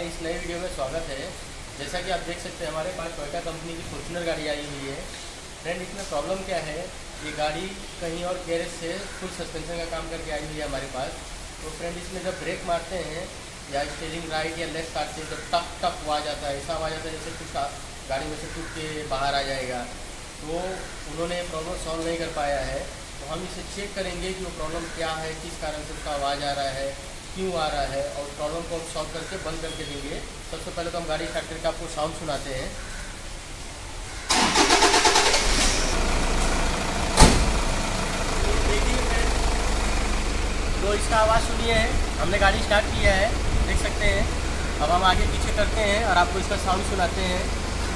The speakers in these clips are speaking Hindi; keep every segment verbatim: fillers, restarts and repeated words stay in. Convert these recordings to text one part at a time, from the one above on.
हमारे इस नए वीडियो में स्वागत है। जैसा कि आप देख सकते हैं हमारे पास टोयोटा कंपनी की फॉर्च्यूनर गाड़ी आई हुई है। फ्रेंड, इसमें प्रॉब्लम क्या है, ये गाड़ी कहीं और गैरेज से फुल सस्पेंशन का काम करके आई हुई है हमारे पास। तो फ्रेंड, इसमें जब ब्रेक मारते हैं या स्टीयरिंग राइट या लेफ्ट काटते हैं, जब टक टक आवाज़ आता है, ऐसा आवाज़ आता है जैसे कुछ गाड़ी में से टूट के बाहर आ जाएगा। तो उन्होंने प्रॉब्लम सॉल्व नहीं कर पाया है। तो हम इसे चेक करेंगे कि वो प्रॉब्लम क्या है, किस कारण से उसका आवाज़ आ रहा है, क्यों आ रहा है, और प्रॉब्लम को हम सॉल्व करके बंद करके देंगे। सबसे पहले तो हम गाड़ी स्टार्ट करके आपको साउंड सुनाते हैं। देखिए, तो इसका आवाज़ सुनिए है, हमने गाड़ी स्टार्ट किया है, देख सकते हैं। अब हम आगे पीछे करते हैं और आपको इसका साउंड सुनाते हैं।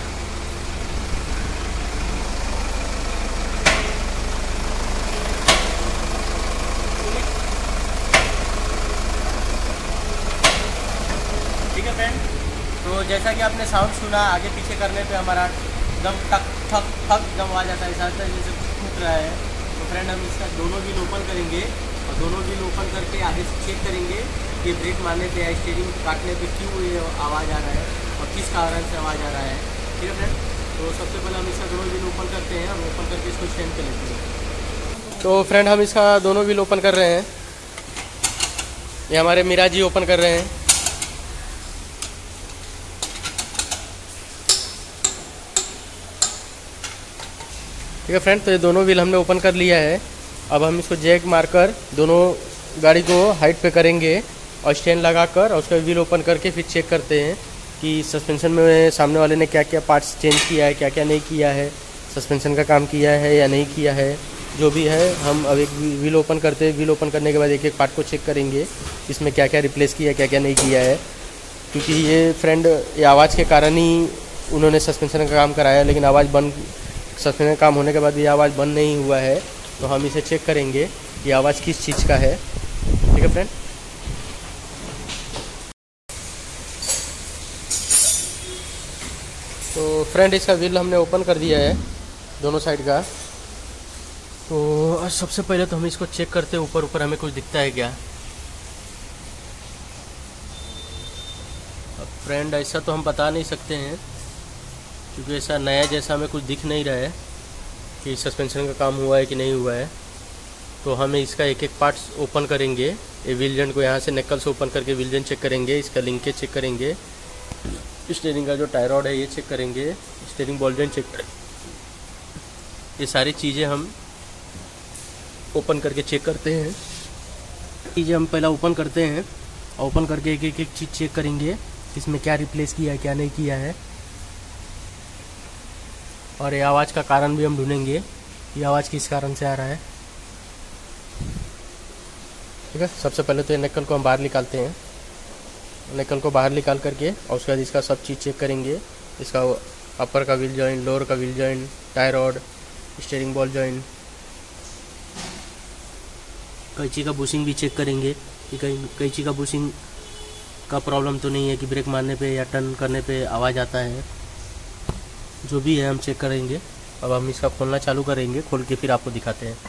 ठीक है फ्रेंड, तो जैसा कि आपने साउंड सुना, आगे पीछे करने पे हमारा एकदम टक ठक ठक एकदम आवाज़ आता है, ऐसा लगता है जैसे टूट रहा है। तो फ्रेंड, हम इसका दोनों व्हील ओपन करेंगे और दोनों व्हील ओपन करके आगे से चेक करेंगे कि ब्रेक मारने पे या स्टीयरिंग काटने पे क्यों ये आवाज़ आ रहा है और किस कारण से आवाज़ आ रहा है। ठीक है फ्रेंड, तो सबसे पहले हम इसका दोनों व्हील ओपन करते हैं और ओपन करके इसको स्टैंड कर लेते हैं। तो फ्रेंड, हम इसका दोनों व्हील ओपन कर रहे हैं। ये हमारे मीरा जी ओपन कर रहे हैं। ठीक है फ्रेंड, तो ये दोनों व्हील हमने ओपन कर लिया है। अब हम इसको जैक मारकर दोनों गाड़ी को हाइट पे करेंगे और स्टैंड लगाकर और उसका व्हील ओपन करके फिर चेक करते हैं कि सस्पेंशन में सामने वाले ने क्या क्या पार्ट्स चेंज किया है, क्या क्या नहीं किया है, सस्पेंशन का काम किया है या नहीं किया है। जो भी है, हम अब एक व्हील ओपन करते हैं। व्हील ओपन करने के बाद एक एक पार्ट को चेक करेंगे, इसमें क्या क्या रिप्लेस किया है, क्या क्या नहीं किया है। क्योंकि ये फ्रेंड, ये आवाज़ के कारण ही उन्होंने सस्पेंशन का काम कराया, लेकिन आवाज़ बंद सस्पेंशन काम होने के बाद भी आवाज़ बंद नहीं हुआ है। तो हम इसे चेक करेंगे कि आवाज़ किस चीज़ का है। ठीक है फ्रेंड, तो फ्रेंड, इसका व्हील हमने ओपन कर दिया है दोनों साइड का। तो सबसे पहले तो हम इसको चेक करते हैं ऊपर ऊपर हमें कुछ दिखता है क्या। अब फ्रेंड, ऐसा तो हम बता नहीं सकते हैं क्योंकि ऐसा नया जैसा हमें कुछ दिख नहीं रहा है कि सस्पेंशन का काम हुआ है कि नहीं हुआ है। तो हमें इसका एक एक पार्ट्स ओपन करेंगे। ये व्हील जॉइंट को यहाँ से नेकल से ओपन करके व्हील जॉइंट चेक करेंगे, इसका लिंकेज चेक करेंगे, स्टीयरिंग का जो टाई रॉड है ये चेक करेंगे, स्टीयरिंग बॉल जॉइंट चेक करेंगे। ये सारी चीज़ें हम ओपन करके चेक करते हैं। चीज़ें हम पहला ओपन करते हैं, ओपन करके एक एक एक चीज़ चेक करेंगे, इसमें क्या रिप्लेस किया है, क्या नहीं किया है। और ये आवाज़ का कारण भी हम ढूंढेंगे, ये आवाज़ किस कारण से आ रहा है। ठीक है, सबसे पहले तो ये नेकल को हम बाहर निकालते हैं। नेकल को बाहर निकाल करके और उसके बाद इसका सब चीज़ चेक करेंगे, इसका अपर का व्हील जॉइंट, लोअर का wheel joint, tie rod, steering ball joint, कैंची का बुशिंग भी चेक करेंगे कि कहीं कैंची का बुशिंग का प्रॉब्लम तो नहीं है कि ब्रेक मारने पे या टर्न करने पे आवाज़ आता है। जो भी है हम चेक करेंगे। अब हम इसका खोलना चालू करेंगे, खोल के फिर आपको दिखाते हैं।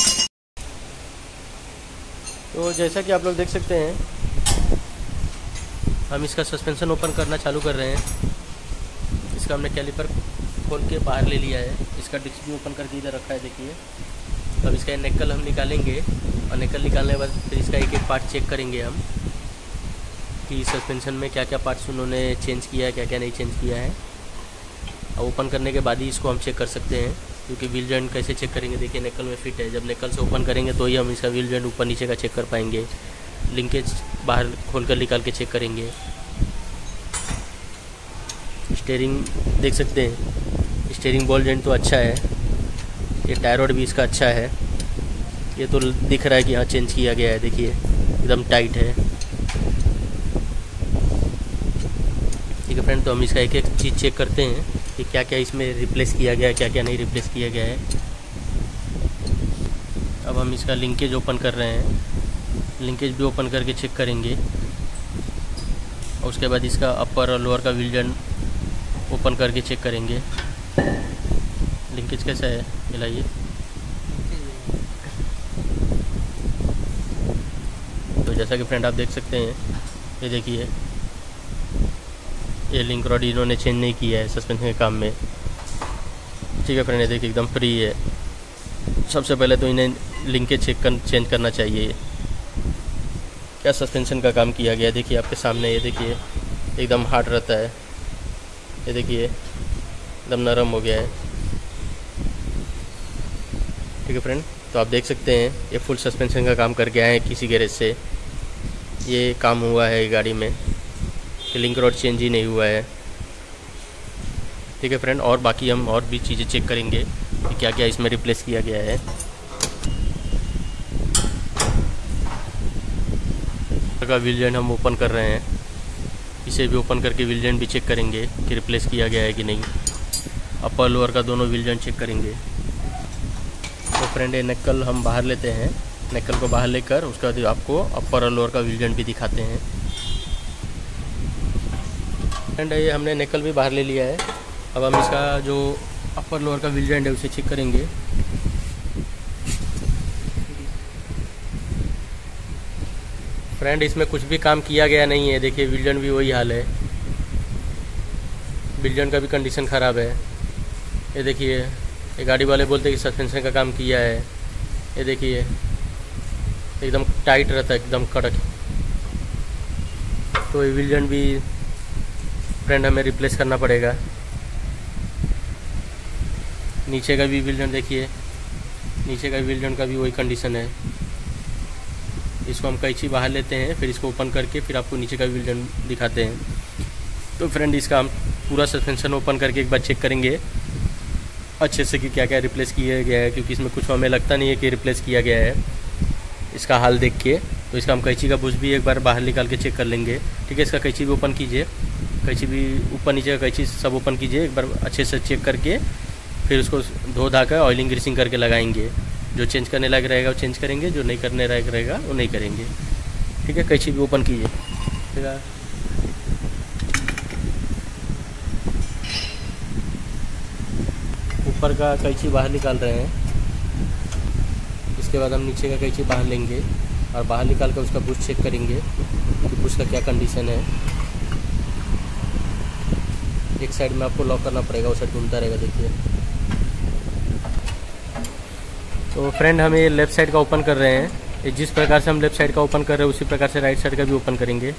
तो जैसा कि आप लोग देख सकते हैं, हम इसका सस्पेंशन ओपन करना चालू कर रहे हैं। इसका हमने कैलिपर खोल के बाहर ले लिया है, इसका डिस्क भी ओपन करके इधर रखा है, देखिए। अब इसका नेकल हम निकालेंगे और नेकल निकालने के बाद फिर इसका एक एक पार्ट चेक करेंगे हम कि सस्पेंशन में क्या क्या पार्ट्स उन्होंने चेंज किया है, क्या क्या नहीं चेंज किया है। ओपन करने के बाद ही इसको हम चेक कर सकते हैं, क्योंकि व्हील जॉइंट कैसे चेक करेंगे, देखिए नेकल में फिट है। जब नेकल से ओपन करेंगे तो ही हम इसका व्हील जॉइंट ऊपर नीचे का चेक कर पाएंगे। लिंकेज बाहर खोल कर निकाल के चेक करेंगे। स्टीयरिंग देख सकते हैं, स्टीयरिंग बॉल जॉइंट तो अच्छा है, ये टाई रॉड भी इसका अच्छा है। ये तो दिख रहा है कि हाँ चेंज किया गया है, देखिए एकदम टाइट है। ठीक है फ्रेंड, तो हम इसका एक एक चीज़ चेक करते हैं कि क्या क्या इसमें रिप्लेस किया गया है, क्या क्या नहीं रिप्लेस किया गया है। अब हम इसका लिंकेज ओपन कर रहे हैं, लिंकेज भी ओपन करके चेक करेंगे। और उसके बाद इसका अपर और लोअर का व्हील जॉइंट ओपन करके चेक करेंगे। लिंकेज कैसा है, मिलाइए। तो जैसा कि फ्रेंड आप देख सकते हैं, ये देखिए ये लिंक रॉड इन्होंने चेंज नहीं किया है सस्पेंशन के काम में। ठीक है फ्रेंड, ये देखिए एकदम फ्री है। सबसे पहले तो इन्हें लिंकेज चेक कर चेंज करना चाहिए। क्या सस्पेंशन का काम किया गया, देखिए आपके सामने। ये देखिए एकदम हार्ड रहता है, ये देखिए एकदम नरम हो गया है। ठीक है फ्रेंड, तो आप देख सकते हैं ये फुल सस्पेंशन का काम करके आए हैं किसी गैरेज से। ये काम हुआ है गाड़ी में, लिंक रॉड चेंज ही नहीं हुआ है। ठीक है फ्रेंड, और बाकी हम और भी चीज़ें चेक करेंगे कि क्या क्या इसमें रिप्लेस किया गया है। का व्हील जॉइंट हम ओपन कर रहे हैं, इसे भी ओपन करके व्हील जॉइंट भी चेक करेंगे कि रिप्लेस किया गया है कि नहीं। अपर लोअर का दोनों व्हील जॉइंट चेक करेंगे। तो फ्रेंड ये नक्कल हम बाहर लेते हैं, नक्कल को बाहर लेकर उसके बाद आपको अपर और लोअर का व्हील जॉइंट भी दिखाते हैं। फ्रेंड ये हमने नक्कल भी बाहर ले लिया है। अब हम इसका जो अपर लोअर का व्हील जॉइंट है उसे चेक करेंगे। फ्रेंड इसमें कुछ भी काम किया गया नहीं है, देखिए व्हील जॉइंट भी वही हाल है। व्हील जॉइंट का भी कंडीशन ख़राब है। ये देखिए, ये गाड़ी वाले बोलते हैं कि सस्पेंशन का काम किया है। ये देखिए एकदम टाइट रहता है, एकदम कड़क। तो ये व्हील जॉइंट भी फ्रेंड हमें रिप्लेस करना पड़ेगा। नीचे का भी व्हील जॉइंट देखिए, नीचे का व्हील जॉइंट का भी वही कंडीशन है। इसको हम कैंची बाहर लेते हैं, फिर इसको ओपन करके फिर आपको नीचे का व्हील जॉइंट दिखाते हैं। तो फ्रेंड इसका हम पूरा सस्पेंशन ओपन करके एक बार चेक करेंगे अच्छे से कि क्या क्या रिप्लेस किया गया है, क्योंकि इसमें कुछ हमें लगता नहीं है कि रिप्लेस किया गया है इसका हाल देख के। तो इसका हम कैंची का बुश भी एक बार बाहर निकाल के चेक कर लेंगे। ठीक है, इसका कैंची भी ओपन कीजिए, कैंची भी ऊपर नीचे का कैंची सब ओपन कीजिए एक बार अच्छे से चेक करके। फिर उसको धो धा कर ऑयलिंग ग्रीसिंग करके लगाएंगे। जो चेंज करने लायक रहेगा वो चेंज करेंगे, जो नहीं करने लायक रहेगा वो नहीं करेंगे। ठीक है, कैंची भी ओपन कीजिए। ठीक है, ऊपर का कैंची बाहर निकाल रहे हैं। इसके बाद हम नीचे का कैंची बाहर लेंगे और बाहर निकाल कर उसका बुश चेक करेंगे कि बुश का क्या कंडीशन है। एक साइड में आपको लॉक करना पड़ेगा, वो साइड घूमता रहेगा। देखिए, तो फ्रेंड हम ये लेफ़्ट साइड का ओपन कर रहे हैं। ये जिस प्रकार से हम लेफ़्ट साइड का ओपन कर रहे हैं उसी प्रकार से राइट साइड का भी ओपन करेंगे।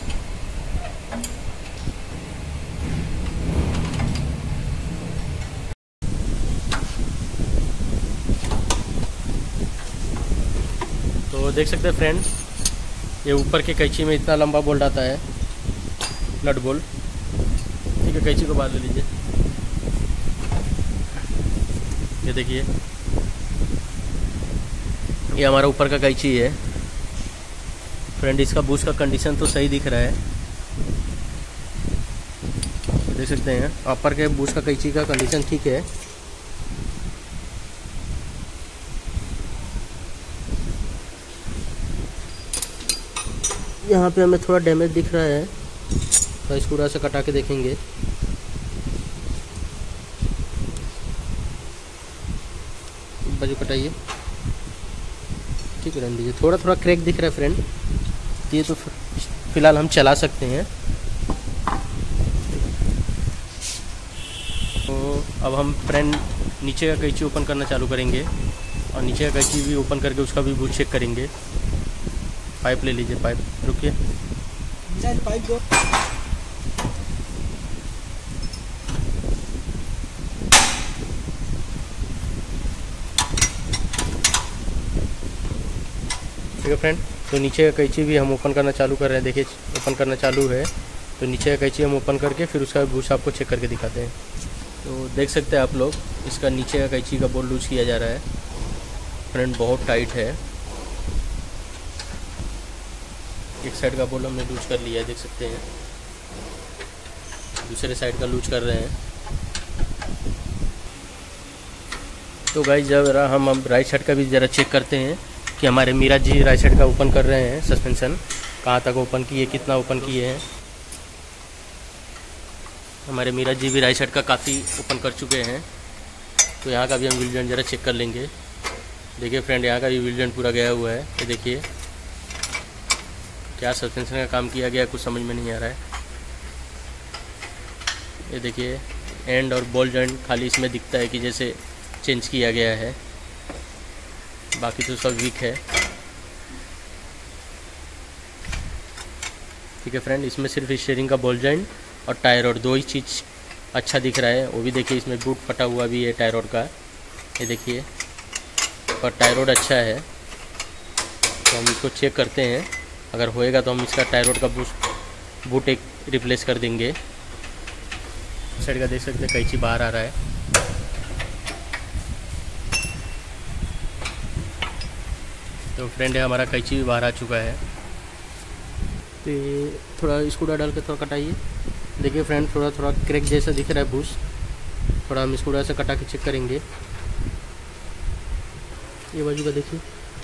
तो देख सकते हैं फ्रेंड, ये ऊपर के कैंची में इतना लंबा बोल्ट आता है, नट बोल्ट। ठीक है, कैंची को बाहर ले लीजिए। ये देखिए, ये हमारा ऊपर का कैंची है। फ्रेंड इसका बुश का कंडीशन तो सही दिख रहा है, देख सकते हैं। अपर के बुश का कैंची का कंडीशन ठीक है। यहाँ पे हमें थोड़ा डैमेज दिख रहा है, तो इसको पूरा से कटा के देखेंगे। बाजू कटाइए, ठीक है, रहने दीजिए। थोड़ा थोड़ा क्रैक दिख रहा है फ्रेंड, ये तो फिलहाल हम चला सकते हैं। तो अब हम फ्रेंड नीचे का कैंची ओपन करना चालू करेंगे और नीचे का कैंची भी ओपन करके उसका भी बुश चेक करेंगे। पाइप ले लीजिए, पाइप रुकिए, पाइप दो। ठीक है फ्रेंड, तो नीचे का कैंची भी हम ओपन करना चालू कर रहे हैं। देखिए ओपन करना चालू है, तो नीचे का कैंची हम ओपन करके फिर उसका बुश आपको चेक करके दिखाते हैं। तो देख सकते हैं आप लोग, इसका नीचे का कैंची का बोल्ट लूज किया जा रहा है। फ्रेंड बहुत टाइट है, एक साइड का बोल्ट हमने लूज कर लिया है, देख सकते हैं। दूसरे साइड का लूज कर रहे हैं। तो गाइस जरा हम हम राइट साइड का भी ज़रा चेक करते हैं कि हमारे मीरा जी राइट साइड का ओपन कर रहे हैं। सस्पेंशन कहाँ तक ओपन किए, कितना ओपन किए हैं। हमारे मीरा जी भी राइट साइड का काफ़ी ओपन कर चुके हैं। तो यहाँ का भी हम व्हील जॉइंट ज़रा चेक कर लेंगे। देखिए फ्रेंड, यहाँ का भी व्हील जॉइंट पूरा गया हुआ है। ये देखिए क्या सस्पेंशन का काम किया गया, कुछ समझ में नहीं आ रहा है। ये देखिए एंड और बॉल जॉइंट खाली इसमें दिखता है कि जैसे चेंज किया गया है, बाकी तो सब वीक है। ठीक है फ्रेंड, इसमें सिर्फ स्टीयरिंग का बॉल जॉइंट और टायर और दो ही चीज़ अच्छा दिख रहा है। वो भी देखिए इसमें बूट फटा हुआ भी है टायर रोड का, ये देखिए, और टायर रोड अच्छा है। तो हम इसको चेक करते हैं, अगर होएगा तो हम इसका टायर रोड का बूट बूट एक रिप्लेस कर देंगे। साइड का देख सकते हैं कैंची बाहर आ रहा है। तो फ्रेंड है हमारा कैंची भी बाहर आ चुका है। तो ये थोड़ा स्क्रू डाल के थोड़ा कटाइए। देखिए फ्रेंड थोड़ा थोड़ा क्रैक जैसा दिख रहा है बूस, थोड़ा हम स्क्रू से कटा के चेक करेंगे। ये बाजू का देखिए,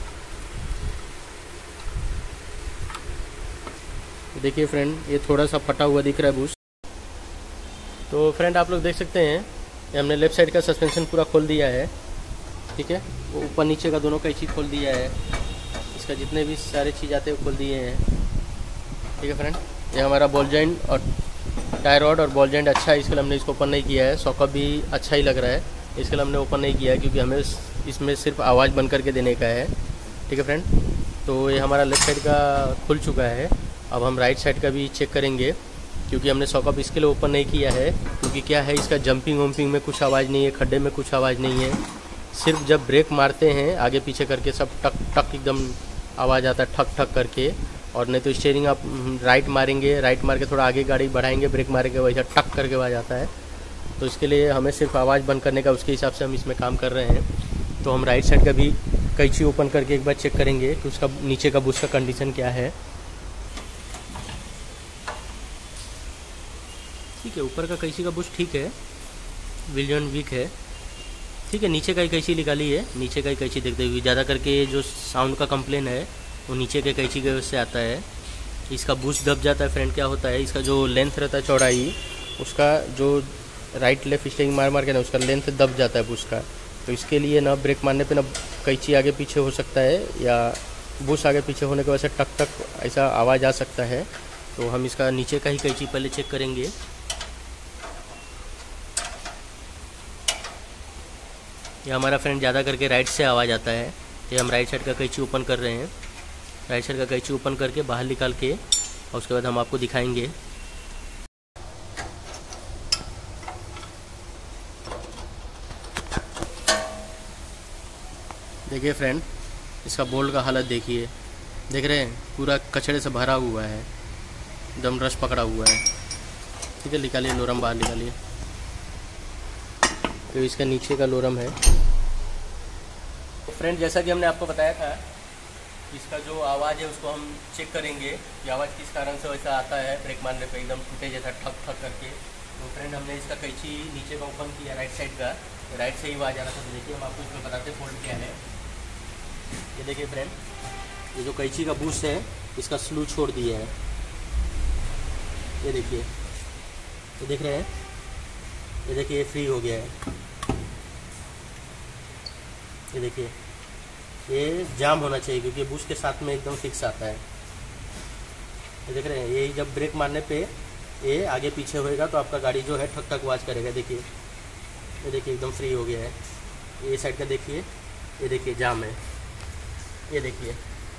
देखिए फ्रेंड ये थोड़ा सा फटा हुआ दिख रहा है बूस। तो फ्रेंड आप लोग देख सकते हैं ये हमने लेफ़्ट साइड का सस्पेंशन पूरा खोल दिया है। ठीक है, वो ऊपर नीचे का दोनों का चीज़ खोल दिया है, इसका जितने भी सारे चीज़ आते हैं खोल दिए हैं। ठीक है फ्रेंड, ये हमारा बॉल जॉइंट और टायर रॉड और बॉल जॉइंट अच्छा है, इसके लिए हमने इसको ओपन नहीं किया है। सॉकअप भी अच्छा ही लग रहा है, इसके लिए हमने ओपन नहीं किया है क्योंकि हमें इसमें सिर्फ आवाज़ बंद करके देने का है। ठीक है फ्रेंड, तो ये हमारा लेफ़्ट साइड का खुल चुका है। अब हम राइट साइड का भी चेक करेंगे क्योंकि हमने सॉकअप इसके लिए ओपन नहीं किया है, क्योंकि क्या है इसका जंपिंग वम्पिंग में कुछ आवाज़ नहीं है, खड्डे में कुछ आवाज़ नहीं है। सिर्फ जब ब्रेक मारते हैं आगे पीछे करके सब टक टक एकदम आवाज़ आता है, ठक ठक करके। और नहीं तो स्टीयरिंग आप राइट मारेंगे, राइट मार के थोड़ा आगे गाड़ी बढ़ाएंगे, ब्रेक मारेंगे, वैसा टक करके आवाज़ आता है। तो इसके लिए हमें सिर्फ आवाज़ बंद करने का, उसके हिसाब से हम इसमें काम कर रहे हैं। तो हम राइट साइड का भी कैंची ओपन करके एक बार चेक करेंगे कि उसका नीचे का बुश का कंडीशन क्या है। ठीक है, ऊपर का कैंची का बुश ठीक है, व्हील जॉइंट वीक है। ठीक है, नीचे का ही कैंची निकाली है, नीचे का ही कैंची देखते हुए। ज़्यादा करके जो साउंड का कंप्लेन है वो नीचे के कैंची की वजह से आता है। इसका बुश दब जाता है फ्रेंड। क्या होता है इसका जो लेंथ रहता है चौड़ाई, उसका जो राइट लेफ्ट स्टीयरिंग मार मार के ना उसका लेंथ दब जाता है बुश का। तो इसके लिए ना ब्रेक मारने पे ना कैंची आगे पीछे हो सकता है, या बुश आगे पीछे होने की वजह से टक टक ऐसा आवाज़ आ सकता है। तो हम इसका नीचे का ही कैंची पहले चेक करेंगे। ये हमारा फ्रेंड ज़्यादा करके राइट से आवाज़ आता है। ये हम राइट साइड का कैंची ओपन कर रहे हैं। राइट साइड का कैंची ओपन करके बाहर निकाल के और उसके बाद हम आपको दिखाएंगे। देखिए फ्रेंड, इसका बोल्ट का हालत देखिए, देख रहे हैं पूरा कचड़े से भरा हुआ है, एकदम रस पकड़ा हुआ है। ठीक है, निकालिए लोरम बाहर निकालिए। तो इसका नीचे का लोरम है। तो फ्रेंड जैसा कि हमने आपको बताया था, इसका जो आवाज़ है उसको हम चेक करेंगे कि आवाज़ किस कारण से वैसा आता है, ब्रेक मारने पे एकदम टूटे जैसा ठक ठक करके। तो फ्रेंड हमने इसका कैंची नीचे का ओपन किया राइट साइड का, तो राइट से ही आवाज़ आ रहा था। तो देखिए हम आपको इसमें बताते हैं फॉल्ट क्या है। ये देखिए फ्रेंड, ये जो कैंची का बुश है इसका स्लू छोड़ दिया है। ये देखिए, ये देख रहे हैं, ये देखिए ये फ्री हो गया है। ये देखिए ये जाम होना चाहिए क्योंकि बुश के साथ में एकदम फिक्स आता है। ये देख रहे हैं, ये जब ब्रेक मारने पे ये आगे पीछे होएगा तो आपका गाड़ी जो है ठक ठक आवाज़ करेगा। देखिए, ये देखिए एकदम फ्री हो गया है। ये साइड का देखिए, ये देखिए जाम है। ये देखिए,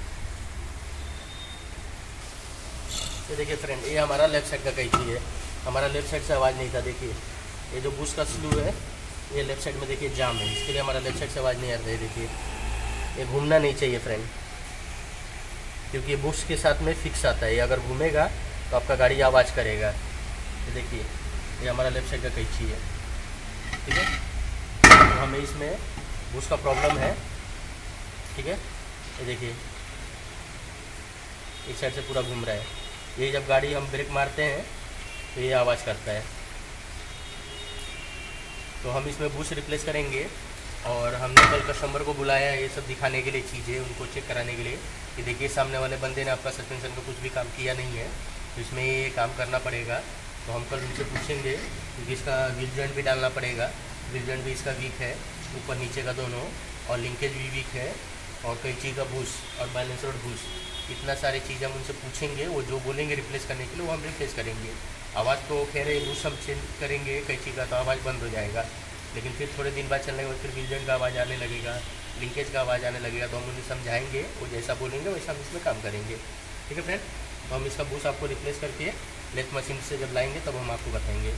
ये देखिए फ्रेंड, ये हमारा लेफ्ट साइड का कैंची है। हमारा लेफ्ट साइड से आवाज़ नहीं था। देखिए ये जो बुश का स्लू है ये लेफ्ट साइड में देखिए जाम है, इसके लिए हमारा लेफ्ट साइड से आवाज़ नहीं आ रही है। देखिए ये घूमना नहीं चाहिए फ्रेंड, क्योंकि बुश के साथ में फिक्स आता है। ये अगर घूमेगा तो आपका गाड़ी आवाज़ करेगा। ये देखिए, ये हमारा लेफ्ट साइड का कैंची है। ठीक है, तो हमें इसमें बुश का प्रॉब्लम है। ठीक है, ये देखिए एक साइड से पूरा घूम रहा है। ये जब गाड़ी हम ब्रेक मारते हैं तो ये आवाज़ करता है। तो हम इसमें बुश रिप्लेस करेंगे और हमने कल कस्टमर को बुलाया है ये सब दिखाने के लिए, चीज़ें उनको चेक कराने के लिए कि देखिए सामने वाले बंदे ने आपका सस्पेंशन का कुछ भी काम किया नहीं है, तो इसमें ये काम करना पड़ेगा। तो हम कल उनसे पूछेंगे क्योंकि इसका व्हील जॉइंट भी डालना पड़ेगा। व्हील जॉइंट भी इसका वीक है, ऊपर नीचे का दोनों, और लिंकेज भी वीक है, और कैंची का बुश और बैलेंस रोड बुश इतना सारी चीज़ हम उनसे पूछेंगे, वो जो बोलेंगे रिप्लेस करने के लिए वो हम रिप्लेस करेंगे। आवाज़ तो खैर बुश हम चेंज करेंगे कैंची का तो आवाज़ बंद हो जाएगा, लेकिन फिर थोड़े दिन बाद चलने के बाद फिर व्हील जॉइंट का आवाज़ आने लगेगा, लिंकेज का आवाज़ आने लगेगा, तो हम उन्हें समझाएंगे, वो जैसा बोलेंगे वैसा हम इसमें काम करेंगे। ठीक है फ्रेंड, तो हम इसका बुश आपको रिप्लेस करके लेथ मशीन से जब लाएंगे तब हम आपको बताएंगे।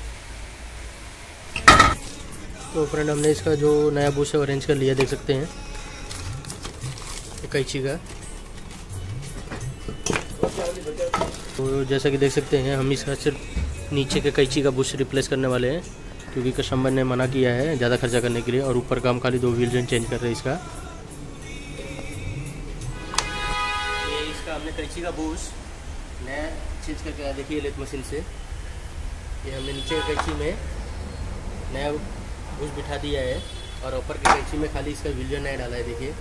तो फ्रेंड हमने इसका जो नया बुश है अरेंज कर लिया, देख सकते हैं कैंची का। तो जैसा कि देख सकते हैं हम इसका सिर्फ नीचे के कैंची का बुश रिप्लेस करने वाले हैं, क्योंकि कस्टमर ने मना किया है ज़्यादा खर्चा करने के लिए, और ऊपर का हम खाली दो व्हील जॉइंट चेंज कर रहे हैं इसका। ये इसका हमने कैंची का बुश नया चेंज करके आया, देखिए लेथ मशीन से। ये हमने नीचे के कैंची में नया बुश बिठा दिया है, और ऊपर की कैंची में खाली इसका व्हील जॉइंट नया डाला है, देखिए।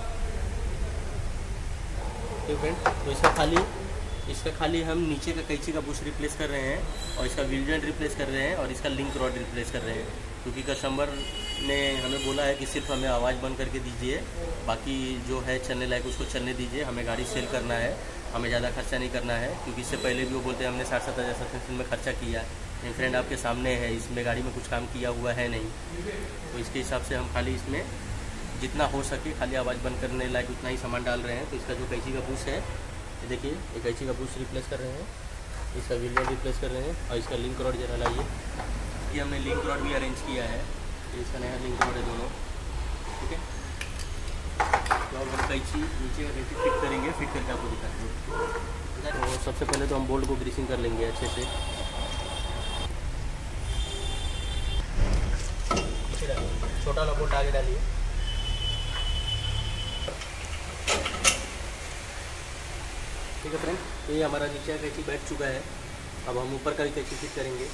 ठीक फ्रेंड, तो इसका खाली इसका खाली हम नीचे का कैंची का बुश रिप्लेस कर रहे हैं, और इसका व्हील जॉइंट रिप्लेस कर रहे हैं, और इसका लिंक रॉड रिप्लेस कर रहे हैं, क्योंकि कस्टमर ने हमें बोला है कि सिर्फ हमें आवाज़ बंद करके दीजिए, बाकी जो है चलने लायक उसको चलने दीजिए, हमें गाड़ी सेल करना है, हमें ज़्यादा खर्चा नहीं करना है। क्योंकि इससे पहले भी वो बोलते हैं हमने साठ सत्तर हज़ार सब्सक्रिप्शन में खर्चा किया, लेकिन फ्रेंड आपके सामने है, इसमें गाड़ी में कुछ काम किया हुआ है नहीं, तो इसके हिसाब से हम खाली इसमें जितना हो सके खाली आवाज़ बंद करने लायक उतना ही सामान डाल रहे हैं। तो इसका जो कैंची का बुश है, ये देखिए, ये कैंची का बुश रिप्लेस कर रहे हैं, इसका व्हील जॉइंट रिप्लेस कर रहे हैं, और इसका लिंक रॉड जरा लाइए, ये हमने लिंक रॉड भी अरेंज किया है, ये इसका नया लिंक रॉड है दोनों। ठीक है, तो अब हम कैंची नीचे का कैंची फिट करेंगे, फिट करके आपको दिखाते हैं। तो सबसे पहले तो हम बोल्ट को ग्रीसिंग कर लेंगे अच्छे से। छोटा वाला बोल्ट आगे डालिए। ठीक है फ्रेंड, ये हमारा नीचे का कैंची बैठ चुका है, अब हम ऊपर का भी कैंची फिट करेंगे।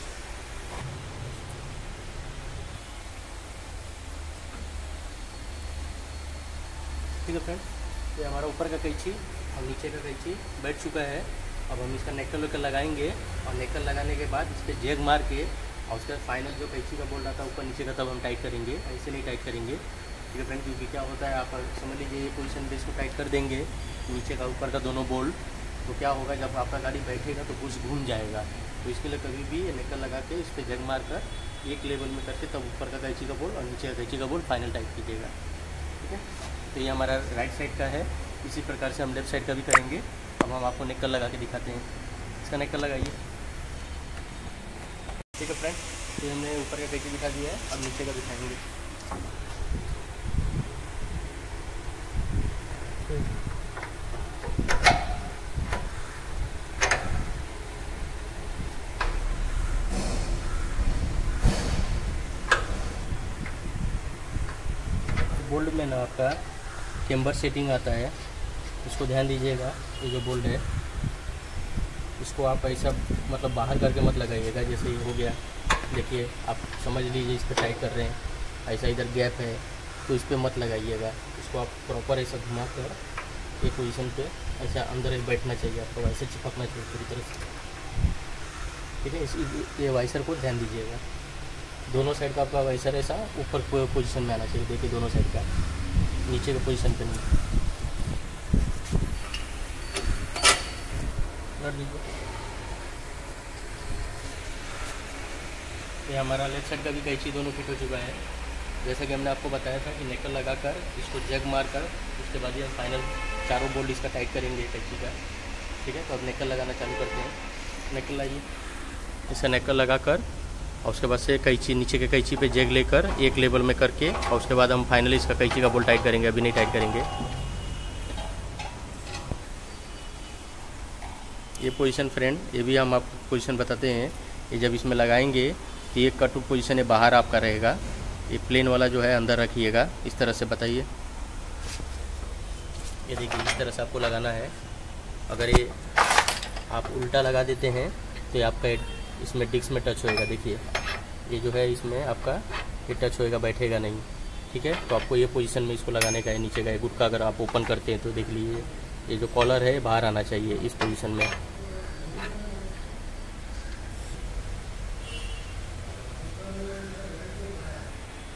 ठीक है फ्रेंड, ये हमारा ऊपर का कैंची और नीचे का कैंची बैठ चुका है। अब हम इसका नेकल वेकल लगाएंगे, और नेकल लगाने के बाद इस पर जेग मार के, और उसका फाइनल जो कैंची का बोल्ट आता है ऊपर नीचे का, तब हम टाइट करेंगे, ऐसे नहीं टाइट करेंगे। ठीक है फ्रेंड, क्योंकि क्या होता है, आप समझ लीजिए ये पोजीशन पे इसको टाइट कर देंगे, नीचे का ऊपर का दोनों बोल्ट, तो क्या होगा जब आपका गाड़ी बैठेगा तो बुश घूम जाएगा। तो इसके लिए कभी भी ये नेकल लगा के इस पर जग मार कर एक लेवल में करके तब ऊपर का कैंची का बोल्ट और नीचे का कैंची का बोल्ट फाइनल टाइट कीजिएगा। ठीक है, तो ये हमारा राइट साइड का है, इसी प्रकार से हम लेफ्ट साइड का भी करेंगे। अब हम आपको नेकल लगा के दिखाते हैं, इसका नेकल लगाइए। ठीक है फ्रेंड, तो हमने ऊपर का कैंची दिखा दिया है, अब नीचे का दिखाएंगे। बोल्ट में ना आपका कैम्बर सेटिंग आता है, इसको ध्यान दीजिएगा। ये जो बोल्ट है इसको आप ऐसा मतलब बाहर करके मत लगाइएगा, जैसे ये हो गया, देखिए आप समझ लीजिए इस पर टाइट कर रहे हैं, ऐसा इधर गैप है तो इस पर मत लगाइएगा, इसको आप प्रॉपर ऐसा घुमा कर एक पोजीशन पे ऐसा अंदर ही बैठना चाहिए, आपको वैसे चिपकना चाहिए पूरी तरह से। ठीक है, इस ये वाइसर को ध्यान दीजिएगा, दोनों साइड का आपका वाइसर ऐसा ऊपर पोजीशन में आना चाहिए, देखिए दोनों साइड का, नीचे के पोजीशन पे नहीं। रख दीजिए। ये हमारा लेफ्ट साइड का भी कैंची दोनों फिट हो चुका है, जैसा कि हमने आपको बताया था कि नेकल लगाकर इसको जग मार कर उसके बाद ये हम फाइनल चारों बोल्ट इसका टाइट करेंगे कैंची का। ठीक है, तो अब नेकल लगाना चालू करते हैं। नेकल लाइए, इसका नेकल लगाकर और उसके बाद से कैंची नीचे के कैंची पे जग लेकर एक लेवल में करके, और उसके बाद हम फाइनली इसका कैंची का बोल्ट टाइट करेंगे, अभी नहीं टाइट करेंगे। ये पोजीशन फ्रेंड, ये भी हम आपको पोजीशन बताते हैं, ये जब इसमें लगाएंगे तो ये कट पोजीशन है बाहर आपका रहेगा, ये प्लेन वाला जो है अंदर रखिएगा, इस तरह से बताइए। ये देखिए इस तरह से आपको लगाना है, अगर ये आप उल्टा लगा देते हैं तो ये आपका इसमें डिस्क में टच होएगा, देखिए ये जो है इसमें आपका ये टच होएगा, बैठेगा नहीं। ठीक है, तो आपको ये पोजीशन में इसको लगाने का है, नीचे का गुट का अगर आप ओपन करते हैं तो देख लीजिए ये जो कॉलर है बाहर आना चाहिए इस पोजीशन में।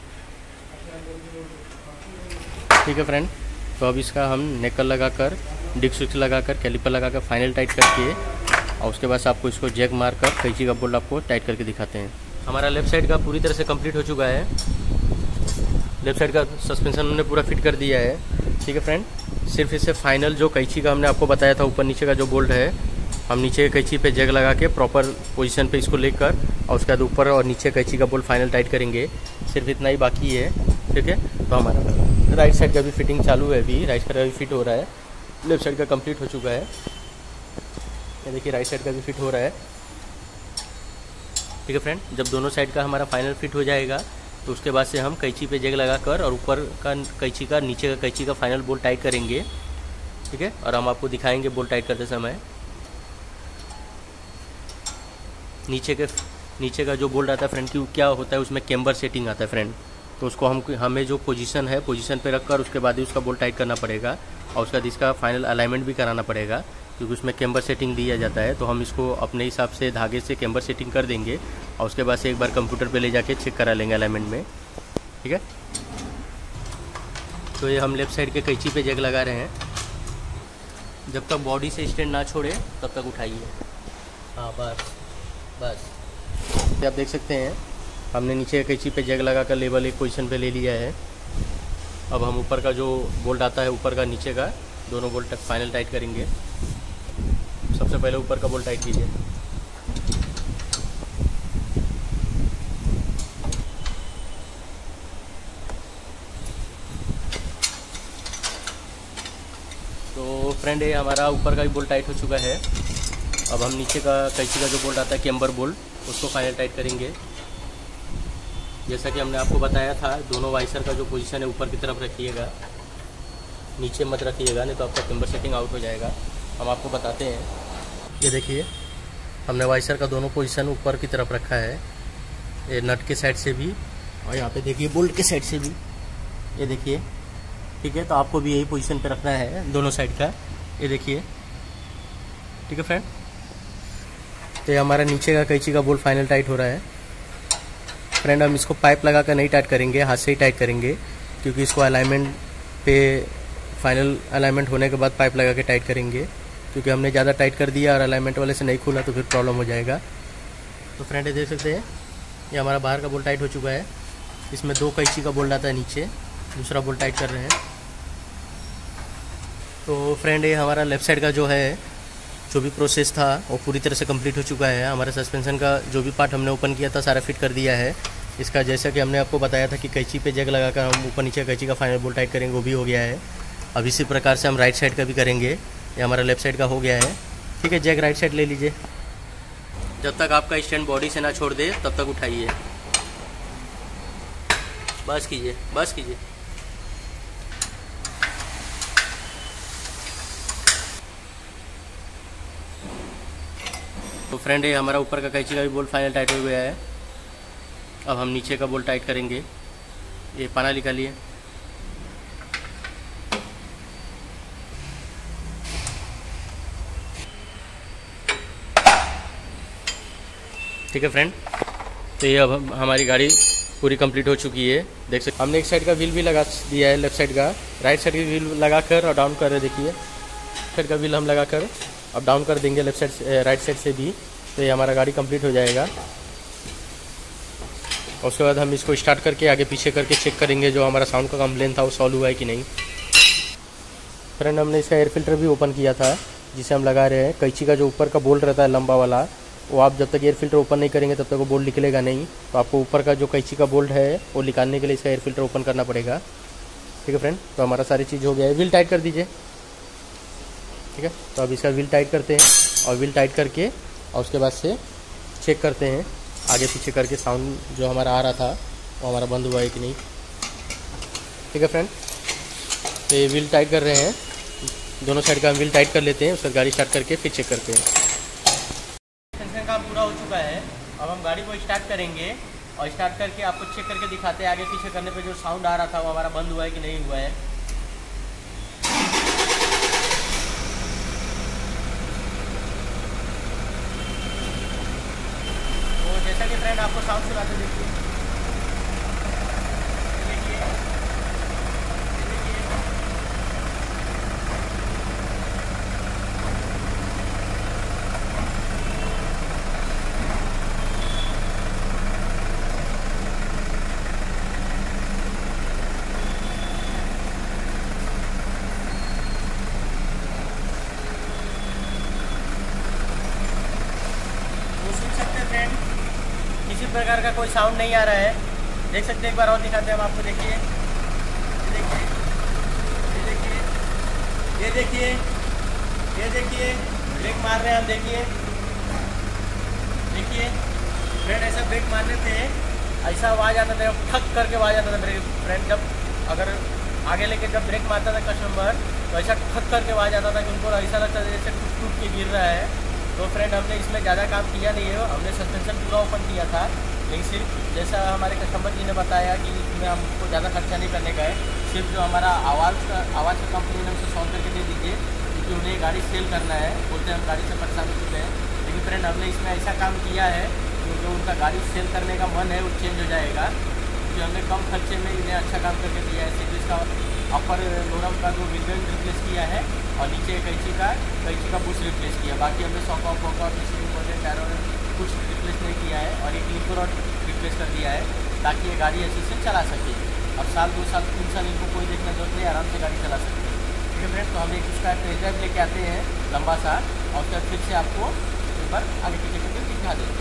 ठीक है फ्रेंड, तो अब इसका हम नेकल लगाकर डिस्क विक्स लगा कर, कैलिपर लगा कर फाइनल टाइट करके, और उसके बाद आपको इसको जैक मार कर कैंची का बोल्ट आपको टाइट करके दिखाते हैं। हमारा लेफ्ट साइड का पूरी तरह से कंप्लीट हो चुका है। लेफ्ट साइड का सस्पेंशन हमने पूरा फिट कर दिया है। ठीक है फ्रेंड, सिर्फ इसे फाइनल जो कैंची का हमने आपको बताया था ऊपर नीचे का जो बोल्ट है, हम नीचे कैंची पे जैक लगा के प्रॉपर पोजीशन पे इसको लेकर और उसके बाद ऊपर और नीचे कैंची का बोल्ट फाइनल टाइट करेंगे। सिर्फ इतना ही बाकी है। ठीक है, तो हमारा राइट साइड का भी फिटिंग चालू है, अभी राइट साइड का भी फिट हो रहा है। लेफ्ट साइड का कंप्लीट हो चुका है। ये देखिए राइट साइड का भी फिट हो रहा है। ठीक है फ्रेंड, जब दोनों साइड का हमारा फाइनल फिट हो जाएगा तो उसके बाद से हम कैंची पे जैक लगा कर और ऊपर का कैंची का नीचे का कैंची का फाइनल बोल्ट टाइट करेंगे। ठीक है, और हम आपको दिखाएंगे बोल्ट टाइट करते समय। नीचे के नीचे का जो बोल्ट आता है फ्रेंड, की क्या होता है उसमें कैम्बर सेटिंग आता है फ्रेंड, तो उसको हम हमें जो पोजीशन है पोजीशन पे रखकर उसके बाद ही उसका बोल्ट टाइट करना पड़ेगा और उसका इसका फाइनल अलाइनमेंट भी कराना पड़ेगा, क्योंकि उसमें कैम्बर सेटिंग दिया जाता है। तो हम इसको अपने हिसाब से धागे से कैम्बर सेटिंग कर देंगे और उसके बाद से एक बार कंप्यूटर पे ले जाके चेक करा लेंगे अलाइनमेंट में। ठीक है, तो ये हम लेफ्ट साइड के कैंची पे जैक लगा रहे हैं। जब तक बॉडी से स्टैंड ना छोड़े तब तक उठाइए। हाँ बस बस आप देख सकते हैं हमने नीचे कैंची पे जैक लगा कर लेवल एक पोजीशन पे ले लिया है। अब हम ऊपर का जो बोल्ट आता है, ऊपर का नीचे का दोनों बोल्ट तक फाइनल टाइट करेंगे। सबसे पहले ऊपर का बोल्ट टाइट कीजिए। तो फ्रेंड ये हमारा ऊपर का भी बोल्ट टाइट हो चुका है। अब हम नीचे का कैंची का जो बोल्ट आता है कैम्बर बोल्ट, उसको फाइनल टाइट करेंगे। जैसा कि हमने आपको बताया था, दोनों वाइसर का जो पोजीशन है ऊपर की तरफ रखिएगा, नीचे मत रखिएगा, नहीं तो आपका कैम्बर सेटिंग आउट हो जाएगा। हम आपको बताते हैं। ये देखिए हमने वाइसर का दोनों पोजीशन ऊपर की तरफ रखा है, ये नट के साइड से भी और यहाँ पे देखिए बोल्ट के साइड से भी। ये देखिए, ठीक है, तो आपको भी यही पोजीशन पे रखना है दोनों साइड का। ये देखिए, ठीक है फ्रेंड, तो ये हमारा नीचे का कैंची का बोल्ट फाइनल टाइट हो रहा है। फ्रेंड हम इसको पाइप लगा कर नहीं टाइट करेंगे, हाथ से ही टाइट करेंगे, क्योंकि इसको अलाइनमेंट पे फाइनल अलाइनमेंट होने के बाद पाइप लगा के टाइट करेंगे, क्योंकि हमने ज़्यादा टाइट कर दिया और अलाइनमेंट वाले से नहीं खुला तो फिर प्रॉब्लम हो जाएगा। तो फ्रेंड ये देख सकते हैं ये हमारा बाहर का बोल्ट टाइट हो चुका है। इसमें दो कैंची का बोल्ट आता है नीचे, दूसरा बोल्ट टाइट कर रहे हैं। तो फ्रेंड ये हमारा लेफ़्ट साइड का जो है जो भी प्रोसेस था वो पूरी तरह से कंप्लीट हो चुका है। हमारा सस्पेंशन का जो भी पार्ट हमने ओपन किया था सारा फिट कर दिया है। इसका जैसा कि हमने आपको बताया था कि कैंची पे जैक लगाकर हम ऊपर नीचे कैंची का फाइनल बोल्ट टाइट करेंगे, वो भी हो गया है। अब इसी प्रकार से हम राइट साइड का भी करेंगे। ये हमारा लेफ्ट साइड का हो गया है। ठीक है, जैक राइट साइड ले लीजिए। जब तक आपका स्टैंड बॉडी से ना छोड़ दे तब तक उठाइए। बस कीजिए, बस कीजिए। तो फ्रेंड ये हमारा ऊपर का कैंची का भी बोल्ट फाइनल टाइट हो गया है। अब हम नीचे का बोल्ट टाइट करेंगे। ये पाना निकालिए। ठीक है फ्रेंड, तो ये अब हम, हमारी गाड़ी पूरी कंप्लीट हो चुकी है। देख सकते हमने एक साइड का व्हील भी लगा दिया है, लेफ्ट साइड का। राइट साइड का व्हील लगाकर और डाउन कर रहे, देखिए साइड का व्हील हम लगाकर अब डाउन कर देंगे लेफ्ट साइड से, राइट साइड से भी। तो ये हमारा गाड़ी कंप्लीट हो जाएगा। और उसके बाद हम इसको स्टार्ट करके आगे पीछे करके चेक करेंगे जो हमारा साउंड का कंप्लेन था वो सॉल्व हुआ है कि नहीं। फ्रेंड हमने इसका एयर फिल्टर भी ओपन किया था जिसे हम लगा रहे हैं। कैंची का जो ऊपर का बोल्ट रहता है लंबा वाला, वो आप जब तक एयर फिल्टर ओपन नहीं करेंगे तब तक वो बोल्ट निकलेगा नहीं। तो आपको ऊपर का जो कैंची का बोल्ट है वो निकालने के लिए इसका एयर फिल्टर ओपन करना पड़ेगा। ठीक है फ्रेंड, तो हमारा सारी चीज़ हो गया है। व्हील टाइट कर दीजिए। ठीक है, तो अब इसका व्हील टाइट करते हैं और व्हील टाइट करके और उसके बाद से चेक करते हैं आगे पीछे करके साउंड जो हमारा आ रहा था वो हमारा बंद हुआ है कि नहीं। ठीक है फ्रेंड, तो ये व्हील टाइट कर रहे हैं, दोनों साइड का हम व्हील टाइट कर लेते हैं, उसका गाड़ी स्टार्ट करके फिर चेक करते हैं। सस्पेंशन काम पूरा हो चुका है। अब हम गाड़ी को स्टार्ट करेंगे और स्टार्ट करके आपको चेक करके दिखाते हैं आगे पीछे करने पे जो साउंड आ रहा था वो हमारा बंद हुआ है कि नहीं हुआ है। तो जैसा कि फ्रेंड आपको साउंड सुनाते देखिए, देखिए फ्रेंड किसी प्रकार का कोई साउंड नहीं आ रहा है, देख सकते हैं। एक बार और दिखाते हैं हम आपको, देखिए ये देखिए ये देखिए ये देखिए ब्रेक मार रहे हैं हम, देखिए देखिए फ्रेंड ऐसा ब्रेक मारने पे ऐसा आवाज़ आता था, ठक करके आवाज़ आता था ब्रेक फ्रेंड। जब अगर आगे लेके जब ब्रेक मारता था कस्टमर तो ऐसा ठक करके आवाज़ आता था कि उनको ऐसा लगता था जैसे टूट टूट के गिर रहा है। तो फ्रेंड हमने इसमें ज़्यादा काम किया नहीं है, हमने सस्पेंशन पूरा ओपन किया था, लेकिन सिर्फ जैसा हमारे कस्टमर जी ने बताया कि इसमें हमको ज़्यादा खर्चा नहीं करने का है, सिर्फ जो हमारा आवाज़ का आवाज़ का कंप्लेन है उसे सॉल्व करके दे दीजिए, क्योंकि उन्हें गाड़ी सेल करना है, बोलते हैं हम गाड़ी से परेशान हो चुके हैं। लेकिन फ्रेंड हमने इसमें ऐसा काम किया है कि जो उनका गाड़ी सेल करने का मन है वो चेंज हो जाएगा, क्योंकि हमने कम खर्चे में इन्हें अच्छा काम करके दिया है। सिर्फ इसका अपर लोरम का जो विंडो रिप्लेस किया है और नीचे कैंची का कैंची का बुश रिप्लेस किया, बाकी हमने सॉक ऑफ वॉक और टायर कुछ रिप्लेस नहीं किया है, और एक लिंक रॉड रिप्लेस कर दिया है ताकि ये गाड़ी अच्छे से चला सके। अब साल दो साल तीन साल इनको कोई देखना जरूरत नहीं, आराम से गाड़ी चला सकते हैं। ठीक है फ्रेंड, तो हम एक उसका टेस्ट ड्राइव लेके आते हैं लंबा सा, और फिर फिर से आपको एक बार आगे पीछे करके दिखा देंगे।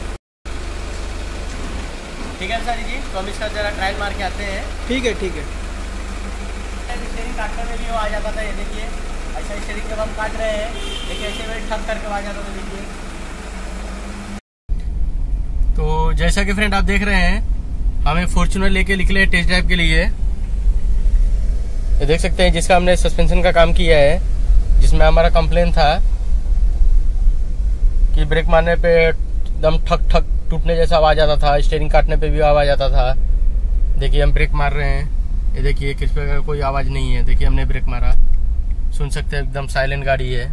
ठीक है अंसारी जी, तो हम इसका ज़रा ट्रायल मार के आते हैं। ठीक है ठीक है। स्टेयरिंग काटने में भी वो आ जाता था, ये देखिए ऐसा स्टेयरिंग जब हम काट रहे हैं देखिए ऐसे में ठक करके आ जाता था, देखिए। तो जैसा कि फ्रेंड आप देख रहे हैं, हमें फॉर्च्यूनर लेके निकले टेस्ट ड्राइव के लिए। ये देख सकते हैं जिसका हमने सस्पेंशन का काम किया है, जिसमें हमारा कंप्लेन था कि ब्रेक मारने पे एकदम ठक ठक टूटने जैसा आवाज आता था, स्टीयरिंग काटने पे भी आवाज आता था। देखिए हम ब्रेक मार रहे हैं, ये देखिए किस प्रकार कोई आवाज नहीं है। देखिए हमने ब्रेक मारा, सुन सकते हैं एकदम साइलेंट गाड़ी है।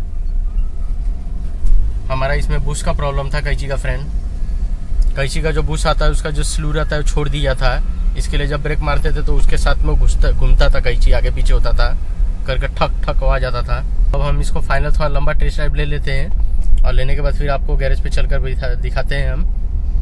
हमारा इसमें बुश का प्रॉब्लम था कैंची का फ्रेंड, कैंची का जो बुश आता है उसका जो स्लू रहता है वो छोड़ दिया था, इसके लिए जब ब्रेक मारते थे तो उसके साथ में घुसता घूमता था, कैंची आगे पीछे होता था, करके ठक ठक आवाज आता था। अब हम इसको फाइनल थोड़ा लंबा टेस्ट ड्राइव ले लेते हैं, और लेने के बाद फिर आपको गैरेज पे चलकर दिखाते हैं हम।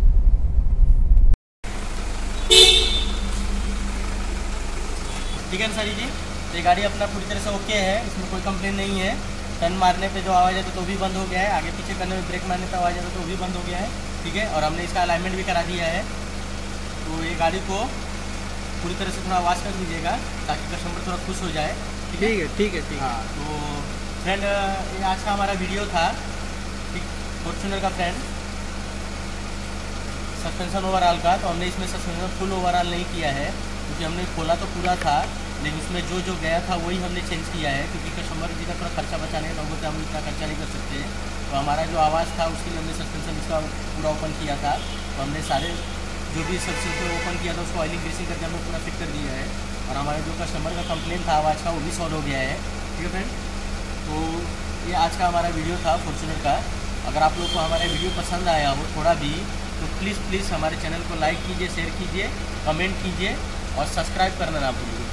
ठीक है अंसारी जी, ये गाड़ी अपना पूरी तरह से ओके है, इसमें कोई कंप्लेन नहीं है। टर्न मारने पे जो आवाज़ आता तो भी बंद हो गया है, आगे पीछे करने में ब्रेक मारने पे आवाज़ आता तो भी बंद हो गया है। ठीक है, और हमने इसका अलाइनमेंट भी करा दिया है। तो ये गाड़ी को पूरी तरह से थोड़ा वॉश कर दीजिएगा ताकि कस्टमर थोड़ा खुश हो जाए। ठीक है ठीक है ठीक है। हाँ, तो फ्रेंड ये आज का हमारा वीडियो था, ठीक, फॉर्च्यूनर का फ्रेंड सस्पेंशन ओवरऑल का। तो हमने इसमें सस्पेंशन फुल ओवरऑल नहीं किया है, क्योंकि हमने खोला तो पूरा था, लेकिन उसमें जो जो गया था वही हमने चेंज किया है, क्योंकि कस्टमर जी का थोड़ा खर्चा बचाने का बोलते हम इतना खर्चा नहीं कर सकते। तो हमारा जो आवाज़ था उसके लिए हमने सस्पेंशन इसका पूरा ओपन किया था। तो हमने सारे जो भी सस्पेंशन ओपन किया था उसको ऑयलिंग ग्रीसिंग करके हमने पूरा फिट कर दिया है, और हमारे जो कस्टमर का कंप्लेन था आवाज़ का वो भी सॉल्व हो गया है। ठीक है फ्रेंड, तो ये आज का हमारा वीडियो था फॉर्च्यूनर का। अगर आप लोग को हमारा वीडियो पसंद आया हो थोड़ा भी, तो प्लीज़ प्लीज़ हमारे चैनल को लाइक कीजिए, शेयर कीजिए, कमेंट कीजिए और सब्सक्राइब करना ना भूलिए।